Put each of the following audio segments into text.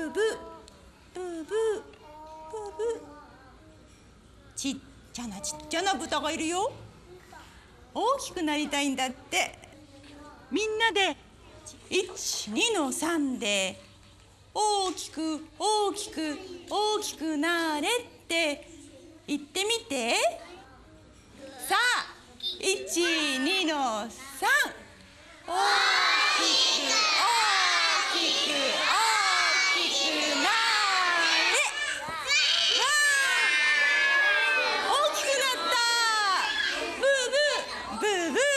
ーブブーブーブーブー。ちっちゃな豚がいるよ。大きくなりたいんだって。みんなで1、2の3で大きく大きく大きくなれって言ってみて。さあ、1、2の3。大きく大きく大きくなれ。わあ、大きくなった。ブーブーブーブ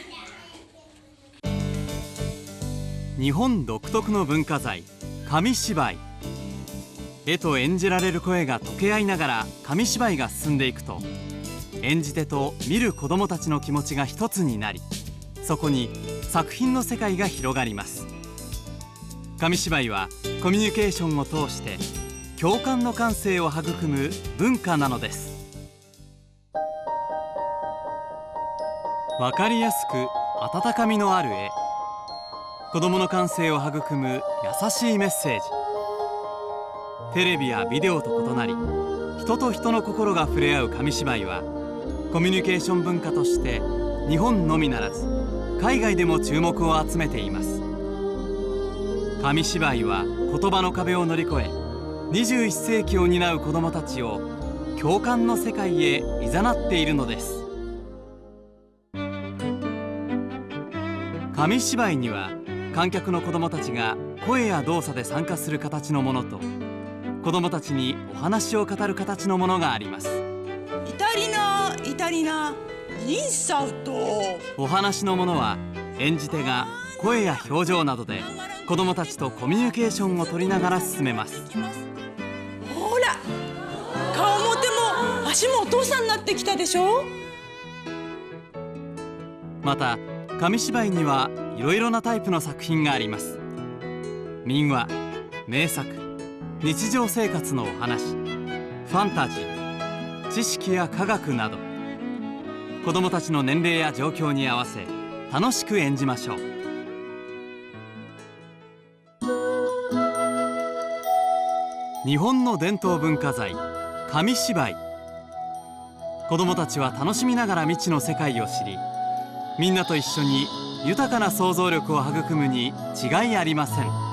ー。日本独特の文化財、紙芝居。絵と演じられる声が溶け合いながら紙芝居が進んでいくと、演じ手と見る子どもたちの気持ちが一つになり、そこに作品の世界が広がります。紙芝居はコミュニケーションを通して共感の感性を育む文化なのです。わかりやすく温かみのある絵、子どもの感性を育む優しいメッセージ。テレビやビデオと異なり、人と人の心が触れ合う紙芝居はコミュニケーション文化として日本のみならず海外でも注目を集めています。紙芝居は言葉の壁を乗り越え、21世紀を担う子どもたちを共感の世界へ誘っているのです。紙芝居には観客の子どもたちが声や動作で参加する形のものと、子どもたちにお話を語る形のものがあります。 イタリナインサウト。 お話のものは演じ手が声や表情などで子どもたちとコミュニケーションを取りながら進めます。 ほら、顔も手も足もお父さんになってきたでしょ。 また紙芝居にはいろいろなタイプの作品があります。民話、名作、日常生活のお話、ファンタジー、知識や科学など、子どもたちの年齢や状況に合わせ楽しく演じましょう。日本の伝統文化財、紙芝居。子どもたちは楽しみながら未知の世界を知り、みんなと一緒に豊かな想像力を育むに違いありません。